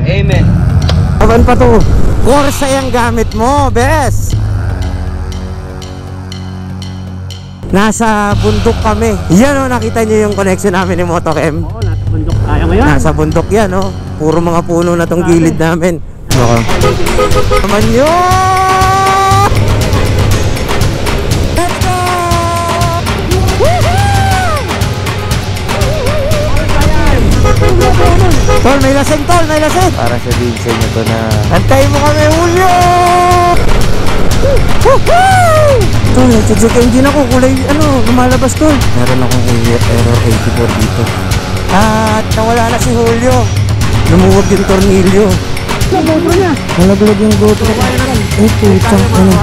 Amen. Aban pa to? Corsa yung gamit mo, bes. Nasa bundok kami. Yan o, nakita nyo yung connection namin ni Motochem. Oo, nasa bundok tayo ngayon. Nasa bundok yan o. Puro mga puno na tong gilid namin. Baka naman yun! Let's go! Tol, may lasing tol, may lasing! Para sabihin sa inyo to na antayin mo kami, Julio! Tol, nag-check engine ako, kulay, lumalabas tol. Meron akong error 84 dito. At nawala na si Julio. Lumuwag yung tornilyo. Malaglag yung GoPro. Ay, putang ano.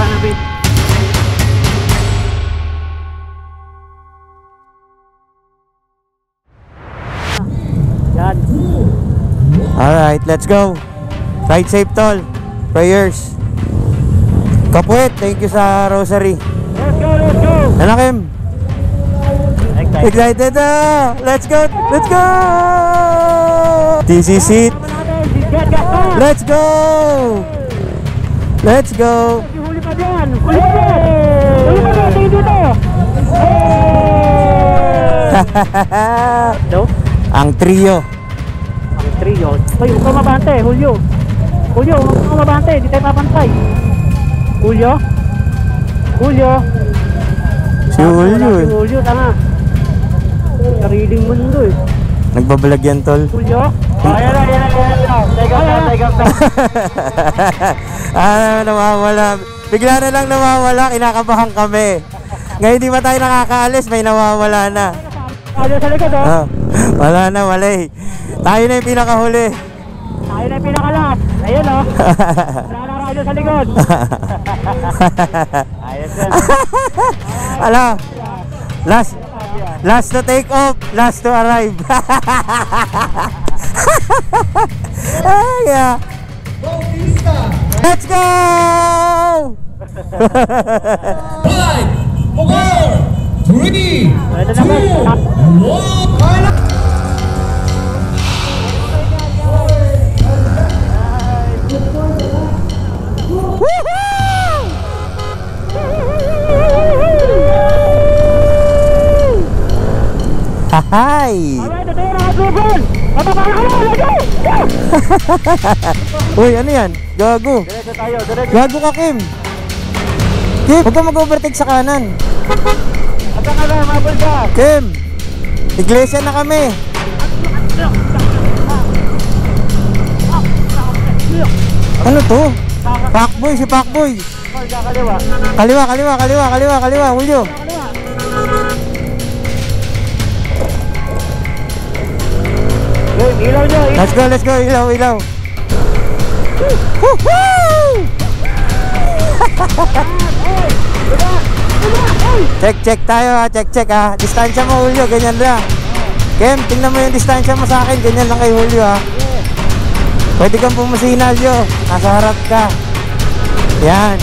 Yan. Alright, let's go. Ride safe tol. Prayers. Kapwet, thank you sa rosary. Let's go, let's go. Ano Kim? Excited na! Let's go! Let's go! TC seat. Let's go! Let's go! Huli pa dyan! Huli pa dyan! Huli pa dyan! Tingin dito! No? Ang trio. Ang trio. Hoy, huwag ka mabante, Julio. Julio, huwag ka mabante, hindi tayo papantay. Julio? Julio? Si Julio Si eh. Julio, tanga. Sariling mundo eh. Nagbabalag yan tol. Julio? Ayan na. Take off. Nawawala. Bigla na lang nawawala, kinakabahan kami. Ngayon di ba tayo nakakaalis, may nawawala na. Tayo sa likod oh. Wala na, wala eh. Tayo na yung pinakahuli. Tayo na yung pinakalas. Ayun oh. Wala na sa likod. Ayun yan. Ala, last to take off, last to arrive. Yeah. Let's go! 5, 4, 3, 2, 1. Hi! Alright, ito yung nakadrugon. Mapapala ka na, lego! Uy, ano yan? Gago. Diretso tayo, diretso. Gago ka, Kim. Kim, huwag ka mag-overtake sa kanan. Asa ka na, mabal ka. Kim, iglesia na kami. Ano to? Pakboy, si Pakboy. Kaliwa. Kaliwa, Julio. Ilaw nyo, Let's go, ilaw. Woohoo! Check tayo ha, check ha. Distansya mo Julio, ganyan lang. Kim, tingnan mo yung distansya mo sa akin, ganyan lang kay Julio ha. Pwede kang pumasinal yo, nasa harap ka. Yan.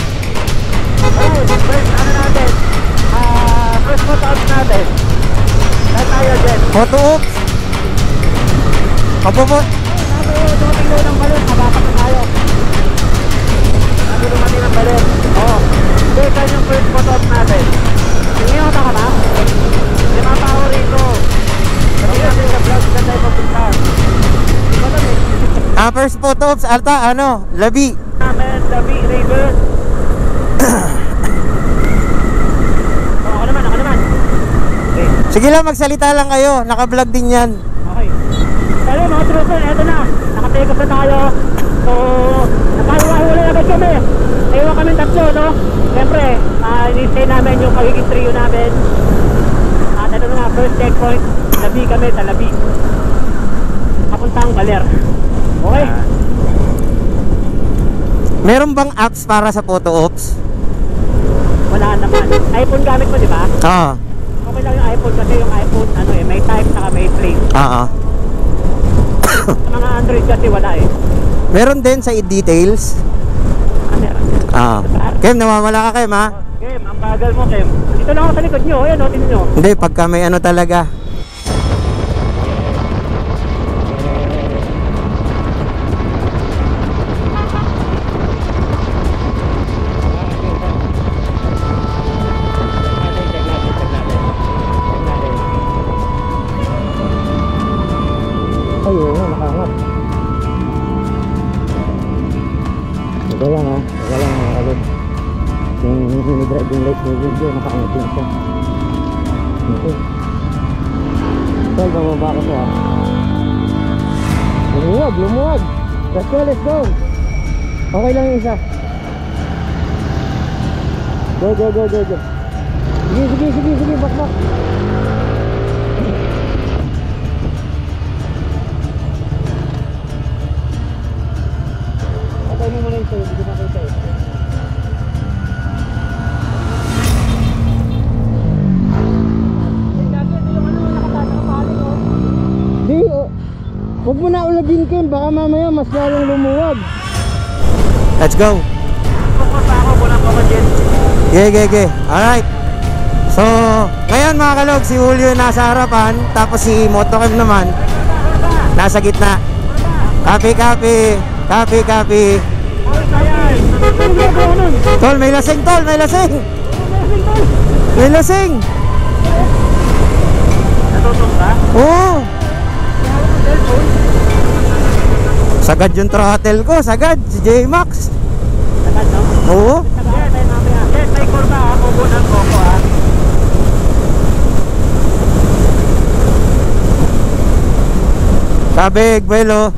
First photo out natin. Saan tayo dyan? Photo oops. Kapupot. Dumating daw ng balon, mabapak na tayo. Dumating ng balon. Oo. Okay, saan yung first photo out natin? Tingin ka ba? May mga tao rito. Sabi natin sa vlog, saan tayo papunta? First photo oops, Alta, Labi. Labi, Raven. Ako naman. Okay. Sige lang, magsalita lang kayo, naka-vlog din yan. Okay. Kaya mga trooper, eto na. Naka-take off na tayo. So, nakahula agad kami. Naiwan kami tatlo, no? Siyempre, ini-stay namin yung pagiging trio namin. At ano na, first checkpoint, Labi kami sa Labi. Papuntang Baler. Okay? Meron bang apps para sa photo ops? Wala naman. iPhone gamit mo, di ba? Oo. Okay lang yung iPhone kasi yung iPhone, may type saka may play. Oo. Sa mga Android kasi wala eh. Meron din sa details. Meron. Oo. Kim, nawawala ka Kim ha? Kim, ang bagal mo Kim. Dito lang ako sa likod nyo. Ayan o, tingnan nyo. Hindi, pagka may talaga. yung driving light ni Julio, nakaangating siya. Okay. Tol, bababa ko siya. Lumuwag. Let's go. Okay lang yung isa. Go. Sige, back. Patay mo muna ito, hindi ko makita eh. Di, huwag mo na ulagin Kim, baka mamaya mas lalong lumuwag. Let's go. Okay. Alright. So, ngayon mga kalog, si Julio nasa harapan, tapos si Motocam naman nasa gitna. Copy. Tol, may lasing. Natutong ka? Oo. Sagad yung throttle ko, si J-Max. Sagad, no? Oo. Sagad, tayo mamaya. May kurba ha, kukunan ko ha. Sabig, buelo.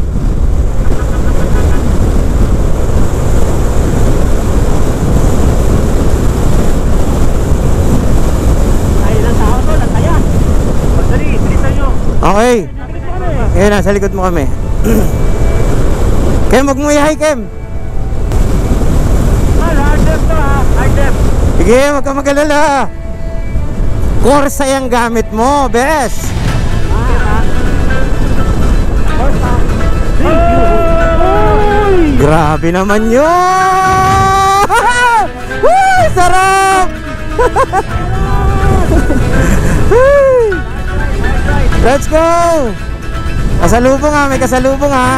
Okay. Ayan, nasa likod mo kami. Kem, huwag mo ihay, Kem. Hard left to ha, hard left. Sige, huwag ka mag-alala. Corsa yung gamit mo, bes. Grabe naman yun. Woo, sarap. Let's go! Kasalubong ha, may kasalubong ha.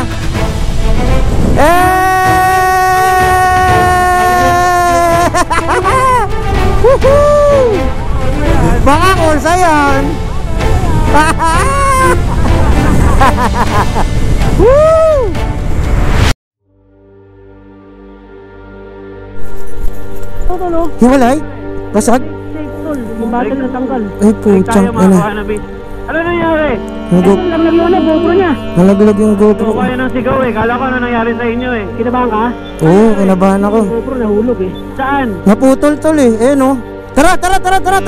Woohoo! Baka kursa yan. Woo! Hiwalay? Basag? Yung battle na tanggal. Ay puchang, ano? Ano nangyari? Nalaglag yung GoPro niya. Nalaglag yung GoPro. Kaya ng sigaw eh. Kala ko ano nangyari sa inyo eh. Kinabahan ka? Oo, kinabahan ako. Yung GoPro nahulog eh. Saan? Naputol tol eh. Eh no. Tara. Tara,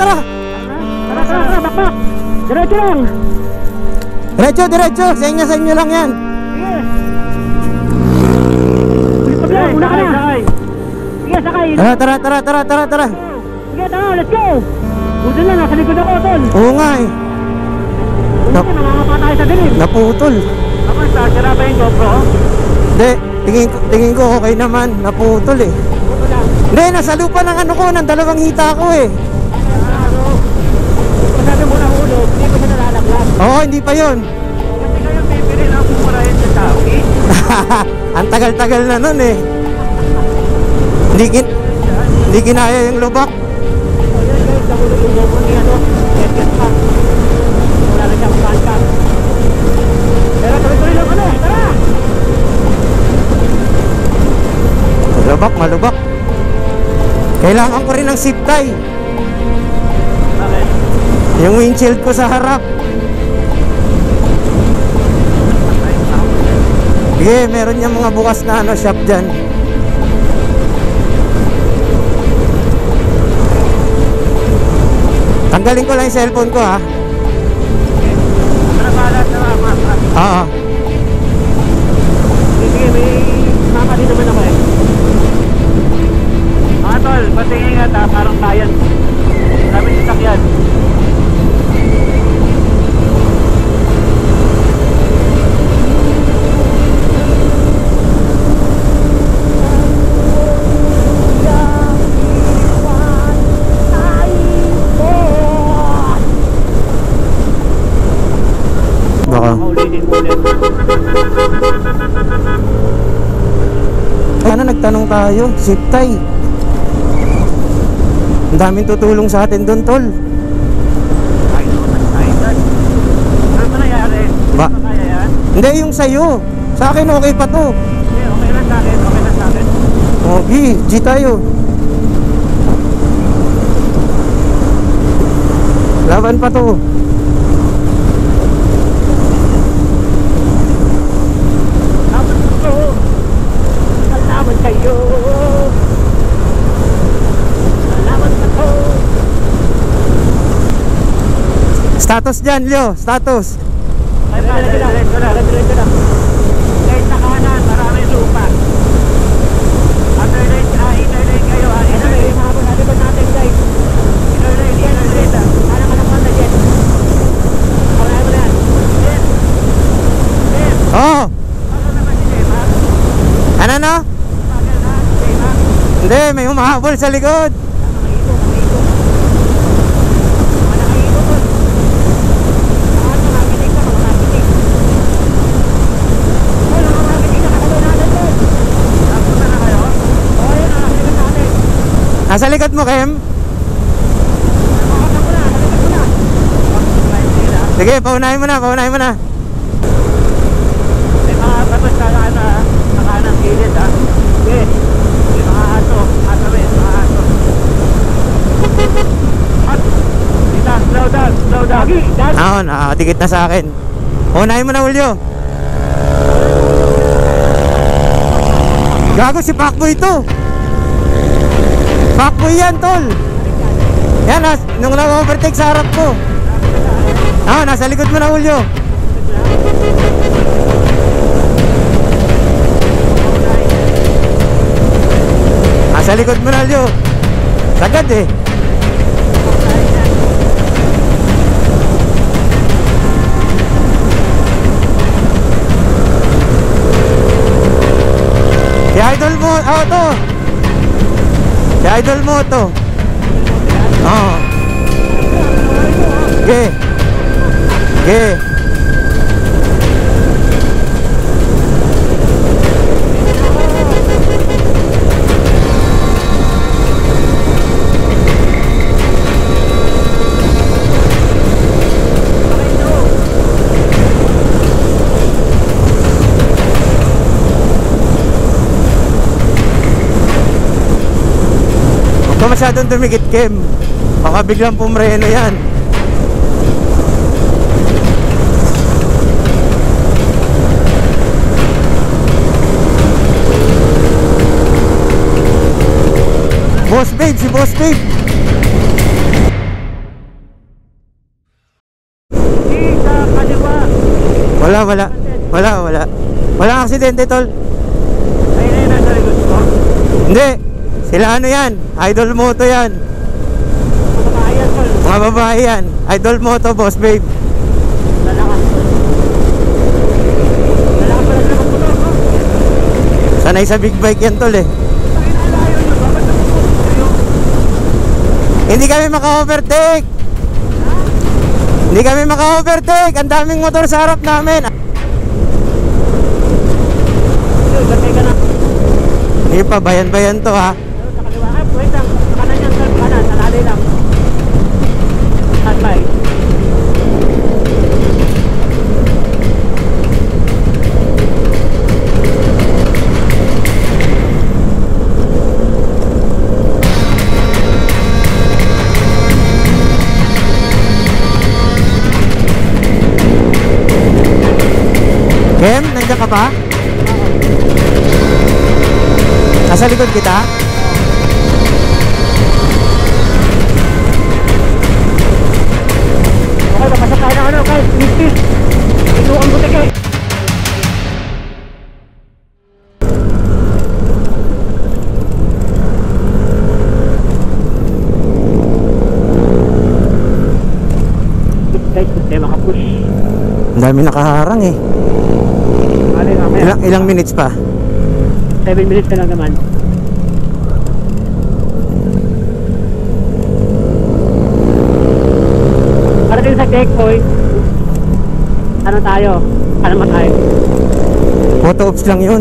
bakbak. Diretso lang. Diretso. Sa inyo lang yan. Sige. Bilis lang, una ka na. Sige, sakay. Tara. Sige, tara, let's go. Buti na, nasa likod ako, tol. Oo nga eh. Namamapa tayo sa dilim. Naputol. Ako, sira ba yung GoPro? Hindi, tingin ko okay naman. Naputol eh. Hindi, nasa lupa ng ano ko, ng dalawang hita ko eh. Kung sabi mo nahulog, hindi ko siya nalalaglag. Oo, hindi pa yun. Kasi kayo pipili na pumurahin sa tao, eh? Ang tagal-tagal na nun eh. Hindi kinaya yung lubak. So yun guys, nahulog yung GoPro niya, no? Get pa. Wala na siyang contact. Pero tuloy-tuloy lang ano, tara! Malubak. Kailangan ko rin ng zip tie. Okay. Yung windshield ko sa harap. Sige, meron yung mga bukas na ano, shop dyan. Tanggalin ko lang yung cellphone ko ha. Para bahala sa mama. Oo. Sige, may mama din naman ako eh. Mga tol, patingin nga ta, parang bayan. Sabi si Sakyan. Sana nagtanong tayo, zip tie. Ang daming tutulong sa atin doon, tol. Ano ba nangyari? Ba? Kaya yan? Hindi, yung sa'yo. Sa akin okay pa to. Okay lang sa akin, okay lang sa akin. Okay, G tayo. Laban pa to. Laban pa to. Laban kayo. Laban pa to. Status dyan, Leo. Status. Diretso lang. Guys, sa kanan, maraming lupa. Inner lane kayo. Inner lane, habang naliban natin guys. Inner lane. Anak na dyan. Kaunahin mo na yan. Jem. Oo. Ano naman si Jem, ha? Ano no? Bakit ha? Jem, ha? Hindi, may humahabol sa likod. Nakaito. Tol. Saan makakinig ka, makakinig. Tol, makakinig na kakaloy natin, Tol. Tapos na kayo? Oo, yun, nakakalikan natin. Nasa likod mo, Kem. Nakakalikan ko na. Sige, paunahin mo na. May mga batas ka na nakahanang gilid, ha? Sige. May mga aso. Mga aso. At, dita, slow down. Lagi, dad. Oo, nakadikit na sa akin. Paunahin mo na, Julio. Gago si Pacboy to. Pacboy yan, tol. Yan, nung nag-overtake sa harap ko. Oo, nasa likod mo na, Julio. Nasa likod mo na, Julio. Sagad eh. Si idol mo, to. Si idol mo to. Oo. Okay. Huwag ka masyadong dumikit, Kem. Baka biglang pumreno yan. Boss Babe, si Boss Babe. Sa kaliwa. Wala. Walang aksidente, tol. Ayun na nasa likod ko. Hindi. Sila ano yan? Idol Moto yan. Kumakayan, Tol. Mga babae yan. Idol Moto, Boss Babe. Lalakas. Lalakas pala sila magputo, no? Sanay sa big bike yan, tol eh. Ayun, bakit nagputo? Hindi kami maka-overtake. Hindi kami maka-overtake. Ang daming motor sa harap namin. Gatay ka na. Hindi pa, bayan-bayan to ha. Sa kaliwa. Wait lang. Sa kanan yan, Tol. Kanan. Sa lalay lang. Standby. Kem, nandiyan ka pa? Nasa likod kita? Okay, papasok tayo ng ano, guys. Mistis. Ito ang butik eh. Guys, sistema ka push. Ang dami nakaharang eh. Alay nga, Ilang minutes pa? 7 minutes na lang naman. Para din sa checkpoint, ano tayo? Ano man tayo? Photo ops lang yun.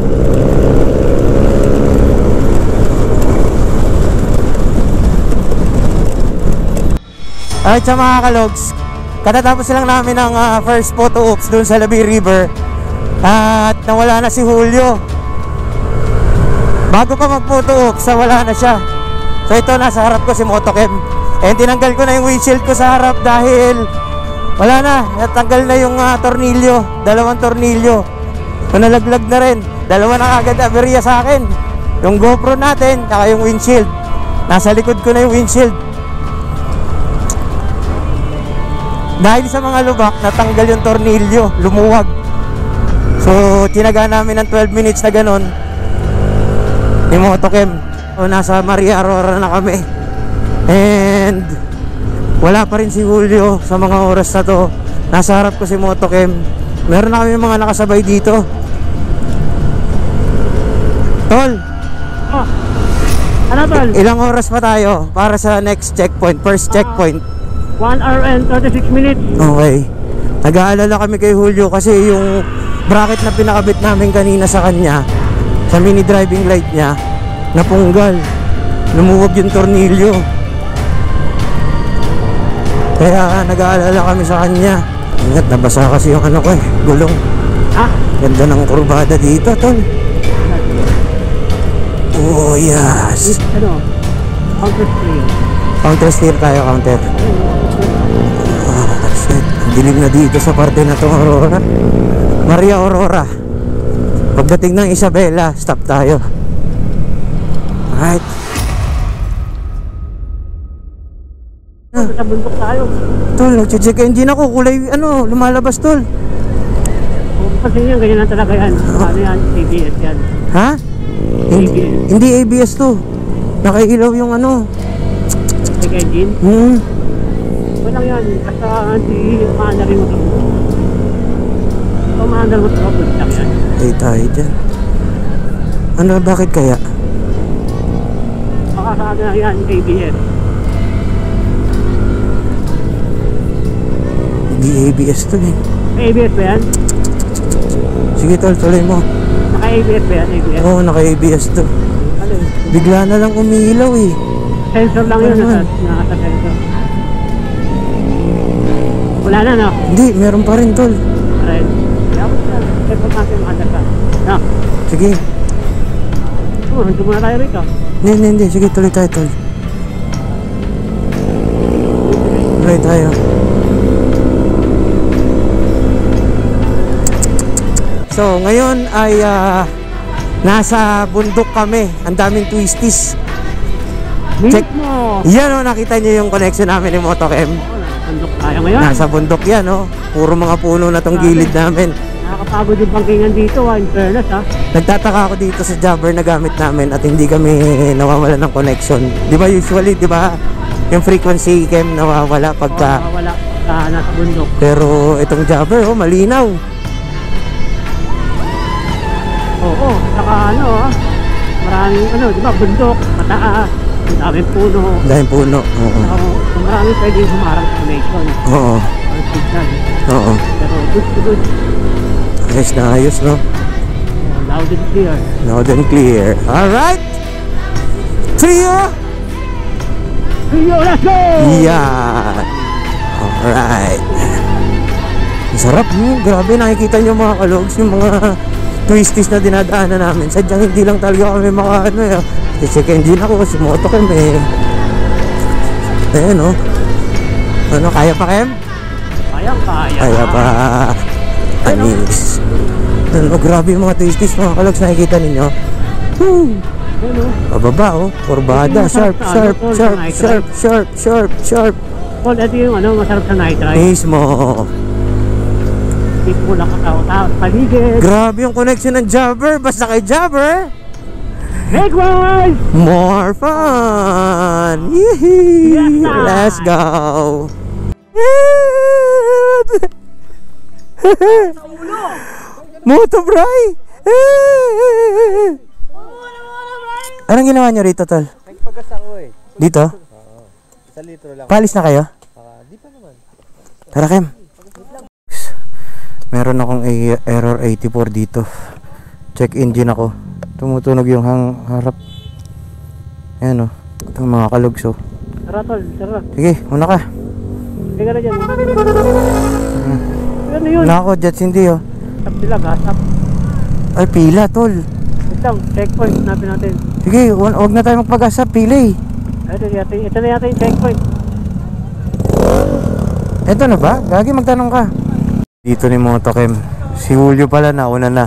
Alright sa mga kalogs, katatapos lang namin ng first photo ops doon sa Labi River. At nawala na si Julio. Bago pa mag photo ops, wala na siya. So ito, nasa harap ko si Motokem. And tinanggal ko na yung windshield ko sa harap dahil wala na, natanggal na yung tornilyo, 2 tornilyo. So nalaglag na rin, 2 na agad aberya sa akin. Yung GoPro natin, saka yung windshield. Nasa likod ko na yung windshield. Dahil sa mga lubak, natanggal yung tornilyo, lumuwag. So tinaga namin ng 12 minutes na ganon ni Motochem. So nasa Maria Aurora na kami. And wala pa rin si Julio sa mga oras na to. Nasa harap ko si Motochem. Meron na kami mga nakasabay dito. Tol, Ano tol? ilang oras pa tayo para sa next checkpoint, first checkpoint? 1 hour and 36 minutes. Okay. Nag-aalala kami kay Julio kasi yung bracket na pinakabit namin kanina sa kanya, sa mini driving light niya, napunggal. Lumuwag yung tornilyo. Kaya nag-aalala kami sa kanya. Ingat, nabasa kasi yung ano ko gulong. Ganda ng kurbada dito, tol. Oh yes. Ano? Counter steer. Counter steer tayo, counter. Shit, dilim na dito sa parte na itong Aurora. Maria Aurora. Pagdating ng Isabela, stop tayo. Alright. Sa bundok tayo. Tol, nag-check engine ako. Kulay, lumalabas, tol. Kasi yan, ganyan lang talaga yan. Ano yan? ABS yan. Ha? Hindi ABS to. Nakailaw yung Check engine. Walang yan. Basta hindi maandar yung motor. Kung maandar mo ito, bultak yan. Ay tayo dyan. Bakit kaya? Baka sa akin yan, ABS. Hindi ABS to eh. ABS ba yan? Sige tol, tuloy mo. Naka-ABS ba yan? ABS? Oo, naka-ABS to. Ano yun? Bigla na lang umiilaw eh. Sensor lang yun. Nasa sensor. Wala na, no? Hindi, meron pa rin tol. Right. Kaya ako siya. Check mo natin yung under ka. No? Sige. Hanggang muna tayo rito. Hindi. Sige, tuloy tayo tol. Tuloy tayo. So, ngayon ay nasa bundok kami. Ang daming twisties. Check. Mismo! Yan nakita niyo yung connection namin ni Motochem. Bundok tayo ngayon. Nasa bundok yan Puro mga puno na tong gilid namin. Nakakapagod yung bangkingan dito in fairness Nagtataka ako dito sa jobber na gamit namin at hindi kami nawawala ng connection. Di ba usually, di ba yung frequency cam nawawala pagka... Wala nasa bundok. Pero itong jobber, malinaw. Oo, saka maraming di ba, bundok, mataas, daming puno. Dahil puno, oo. Maraming pwedeng humarang sa connection. Oo. Or signal. Oo. Pero good. Ayos na ayos, no? Loud and clear. Loud and clear. Alright! Trio! Let's go! Yan! Alright. Ang sarap, grabe, nakikita nyo mga kalogs, yung mga twisties na dinadaanan namin. Sadyang hindi lang talaga kami check engine ako, si Motochem Ayan kaya pa Kem? Kaya. Kaya pa. Anis. Grabe yung mga twisties mga kalogs, nakikita ninyo. Pababa kurbada, sharp. Paul, ito yung masarap sa night ride. Mismo. Hindi po lang katao-tao sa paligid. Grabe yung connection ng jobber. Basta kay jobber, Likewise! more fun! Yee! Yes, Let's go! Motobray! Anong ginawa nyo rito, tol? Nagpagas ako Dito? Sa litro lang. Palis na kayo? Di pa naman. Tara, Kem. Meron akong error 84 dito. Check engine ako. Tumutunog yung harap. Ayan itong mga kalugs Tara, tol. Tara. Sige, una ka. Sige na dyan. Ano yun? Nako, Jets hindi Tap sila, gasap. Ay, pila, tol. Wait lang, checkpoint. Hanapin natin. Sige, huwag na tayo magpag-asap, pila Ito na yata yung checkpoint. Eto na ba? Gagi, magtanong ka. Dito ni Motokem. Si Julio pala nauna na.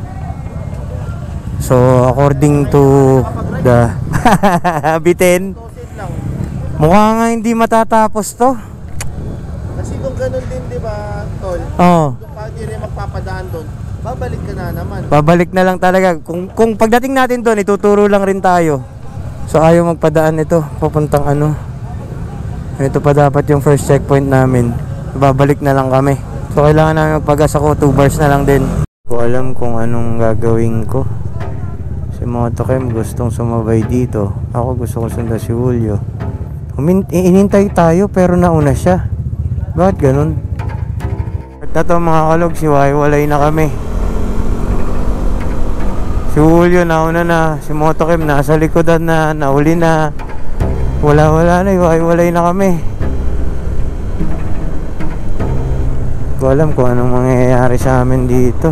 So, according to the bitin, mukha nga hindi matatapos to. Kasi kung ganun din, di ba, Tol? Oo. Kung paano rin magpapadaan doon, babalik ka na naman. Babalik na lang talaga. Kung pagdating natin doon, ituturo lang rin tayo. So, ayaw magpadaan ito. Papuntang ano. Ito pa dapat yung first checkpoint namin. Babalik na lang kami. So, kailangan namin magpagas ako. 2 bars na lang din. Hindi ko alam kung anong gagawin ko. Si Motokem gustong sumabay dito. Ako gusto ko sundan si Julio. Inintay tayo pero nauna siya. Bakit ganun? At ito mga kalog, siwalay na kami. Si Julio nauna na. Si Motokem nasa likodan na. Nauli na. Wala na, iwalay na kami. Hindi ko alam kung anong mangyayari sa amin dito.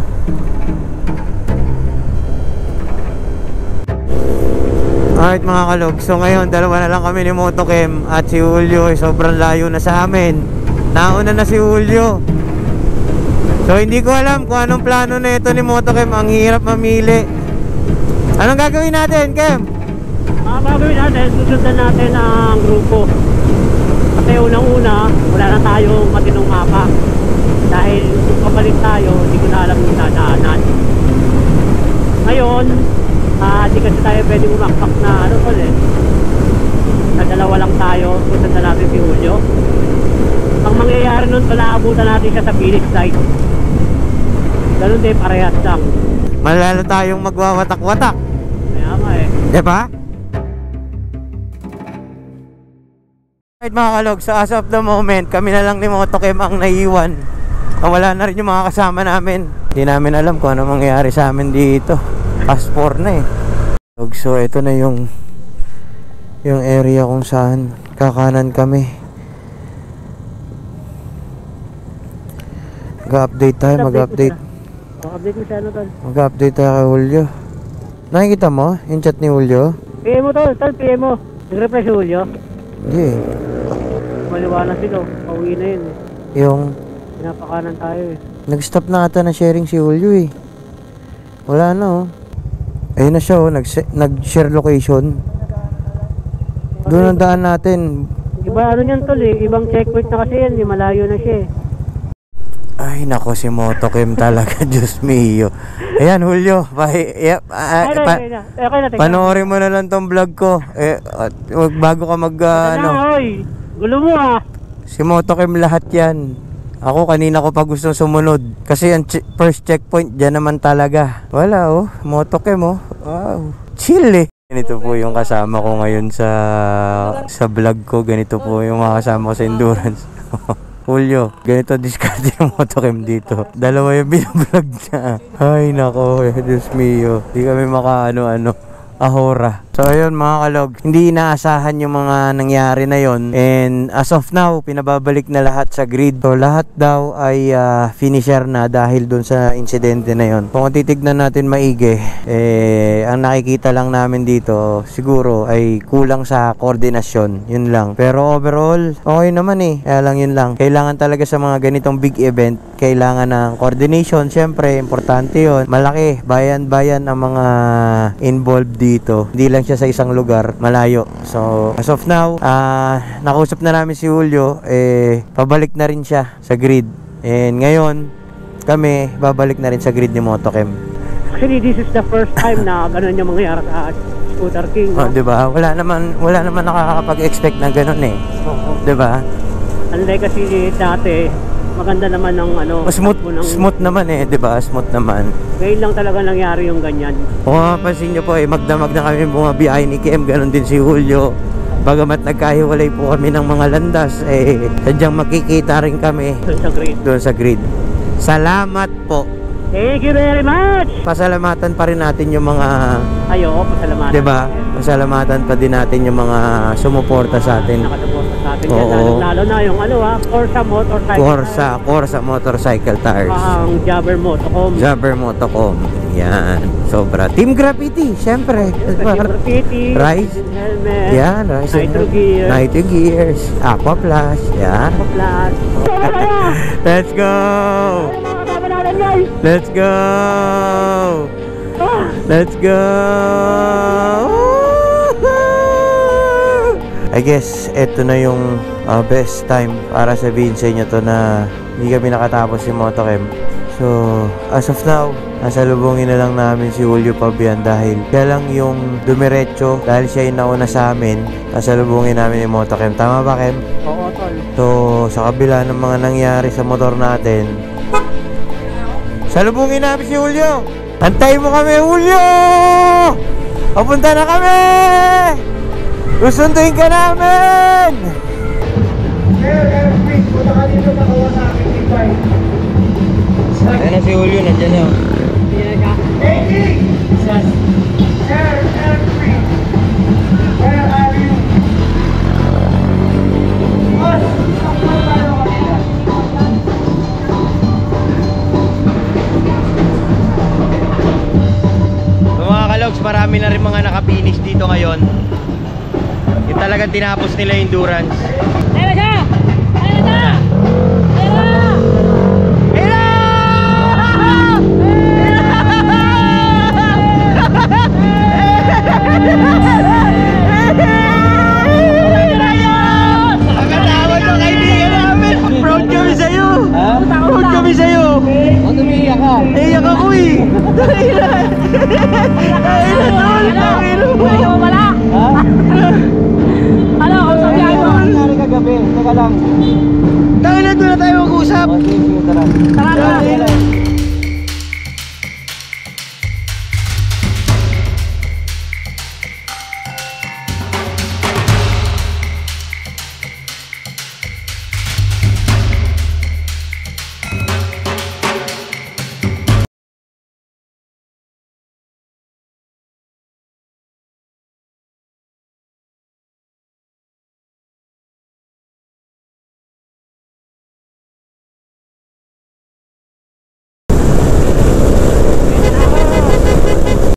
Alright mga kalog, so ngayon dalawa na lang kami ni Motokem. At si Julio ay sobrang layo na sa amin. Nauna na si Julio. So hindi ko alam kung anong plano na ito ni Motokem. Ang hirap mamili. Anong gagawin natin, Kem? Gagawin natin, susundan natin ang grupo. Kasi unang-una, wala na tayong matinong mapa. Dahil kung kabalik tayo, hindi ko na alam yung dadaanan. Ngayon, di kasi tayo pwede umakpak na ano ulit. Sa dalawa lang tayo, susundan natin si Julio. Ang mangyayari nun, pala abutan natin siya sa finish line. Ganun din, parehas lang. Malalo tayong magwawatak-watak. Kaya nga eh. Diba? Alright mga kalog, so as of the moment, kami na lang ni Motokem ang naiwan. Wala na rin yung mga kasama namin. Hindi namin alam kung ano mangyayari sa amin dito. Past 4 na eh. So ito na yung area kung saan kakanan kami. Mag-update tayo, mag-update. Update mo siya ano tol. Mag-update tayo kay Julio. Nakikita mo yung chat ni Julio? PM mo tol, PM mo. Nag-reply si Julio. Hindi eh. Maliwanag sila, pauwi na yun eh. Yung Pinapakanan tayo eh. nag-stop na ata na sharing si Julio eh. Wala na oh. Ayun na siya oh, nag-share location. Doon ang daan natin. Iba ano yan tol eh, ibang checkpoint na kasi yan, malayo na siya eh. Ay nako si Motokem talaga, Diyos mio. Ayan Julio, panoorin mo na lang tong vlog ko. Bago ka mag ano. Oy, gulo mo ah. Si Motokem lahat yan. Ako kanina ko pa gusto sumunod. Kasi ang first checkpoint dyan naman talaga. Wala oh, Motokem oh. Wow, chill eh. Ganito po yung kasama ko ngayon sa vlog ko. Ganito po yung mga kasama ko sa endurance. Julio, ganito diskarte yung Motokem dito. Dalawa yung binablog niya. Ay nako, Diyos mio. Di kami makaano-ano. Ahora. So ayun mga kalog, hindi inaasahan yung mga nangyari na yon. And as of now, pinababalik na lahat sa grid. So lahat daw ay finisher na dahil dun sa insidente na yon. Kung titignan natin maigi, ang nakikita lang namin dito siguro ay kulang sa koordinasyon. Yun lang. Pero overall, okay naman eh. Kaya lang yun lang. Kailangan talaga sa mga ganitong big event, kailangan ng coordination. Siyempre, importante yun. Malaki, bayan-bayan ang mga involved dito. Hindi lang siya sa isang lugar, malayo. So, as of now, nakausap na namin si Julio, pabalik na rin siya sa grid. And ngayon, kami, babalik na rin sa grid ni Motokem. Actually, this is the first time na gano'n yung mangyayari sa Scooter King. No? Oh, diba? Wala naman nakakapag-expect na gano'n eh. Diba? Unlike kasi dati, maganda naman ng ano, smooth naman eh, 'di ba? Smooth naman. Ngayon lang talaga nangyari yung ganyan. Kung mapapansin niyo po magdamag na kami bumabiyahe ni Kim, ganun din si Julio. Bagamat nagkahiwalay po kami ng mga landas, sadyang makikita rin kami doon sa grid. Salamat po. Thank you very much. Pasalamatan pa rin natin yung mga pasalamatan. 'Di ba? Pasalamatan pa din natin yung mga sumuporta sa atin. Nakasuporta sa atin. Oo. Lalo na yung Corsa Motorcycle. Corsa Motorcycle Tires. Ang Jabber Motocom. Jabber Motocom. Yan, sobra. Team Graffiti, syempre. Graffiti, Rise. helmet, Yan, Rise. Nitro Gear, Nitro Gears. Aqua Plus. Yan. Plus. Let's go! Mga kasama natin guys! Let's go! Let's go! I guess ito na yung best time para sabihin sa inyo to na hindi kami nakatapos yung motocamp. So, as of now, nasalubungin na lang namin si Julio Pabian dahil siya lang yung dumiretso dahil siya yung nauna sa amin. Nasalubungin namin yung motocamp. Tama ba, Kem? Oo, tol. So, sa kabila ng mga nangyari sa motor natin, salubungin namin si Julio! Antayin mo kami, Julio! Papunta na kami! Susunduin ka namin! Ayan na si Julio, nandiyan na. Mga kalogs, marami na rin mga nakapinish dito ngayon. Yung talagang tinapos nila yung endurance. Ayun na siya! Ayun na! Ayun na! Nakakatawa yung kaibigan namin. Proud kami sa'yo. Proud kami sa'yo. Ano umiiyak ka? Naiyak ako eh. Dahilan. Dahilan tol. Ayaw mo pala! Ano? Kung sabihan mo? Nangyari kagabi. Teka lang. Dahilan doon na tayo mag-usap. Tara na!